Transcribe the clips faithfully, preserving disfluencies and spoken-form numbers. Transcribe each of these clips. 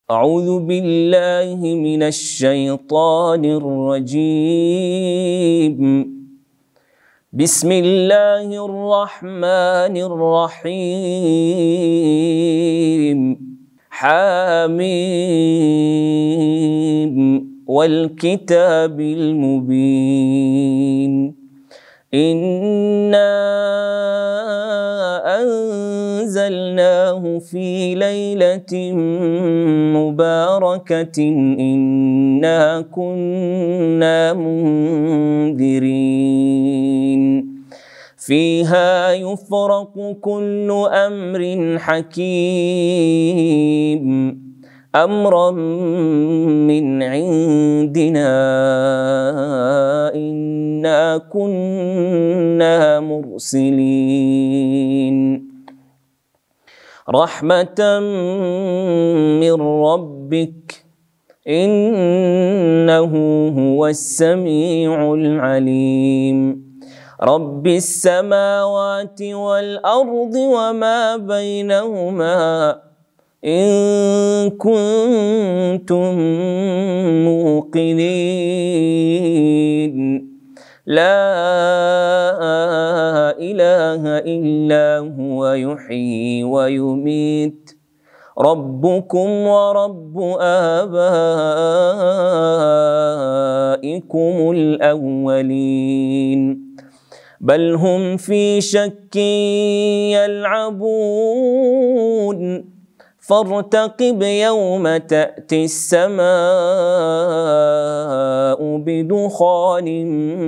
أعوذ بالله من الشيطان الرجيم. بسم الله الرحمن الرحيم. حاميم والكتاب المبين. إنا أنزلناه في ليلة مباركة إنا كنا منذرين فيها يفرق كل أمر حكيم أمرا من عندنا إنا كنا مرسلين رحمة من ربك إنه هو السميع العليم رب السماوات والأرض وما بينهما إن كنتم موقنين لا إله إلا هو يحيي ويميت ربكم ورب آبائكم الأولين بل هم في شك يلعبون فارتقب يوم تأتي السماء بدخان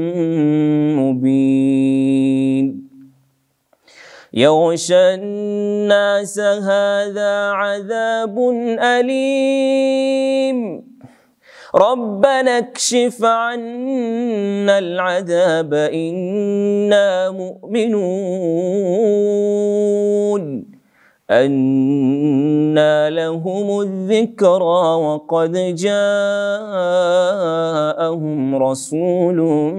مبين يغشى الناس هذا عذاب أليم ربنا اكشف عنا العذاب إنا مؤمنون أنى لهم الذكرى وقد جاءهم رسول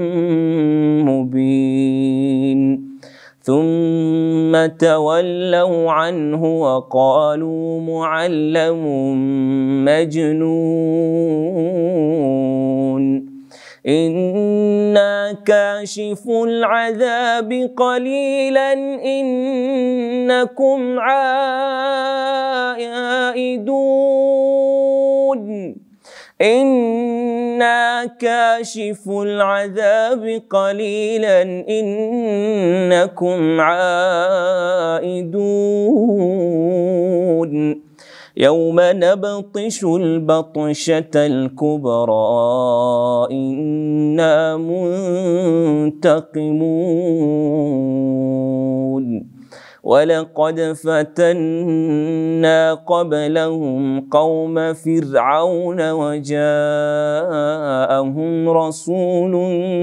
مبين ثم تولوا عنه وقالوا معلم مجنون إنا كاشف العذاب قليلا إنكم عائدون إنا كاشف العذاب قليلا إنكم عائدون يوم نبطش البطشة الكبرى إنا منتقمون ولقد فتنا قبلهم قوم فرعون وجاءهم رسول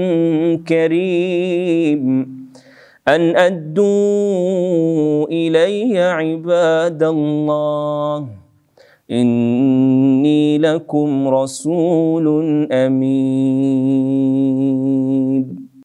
كريم أن أدوا إلي عباد الله إني لكم رسول أمين.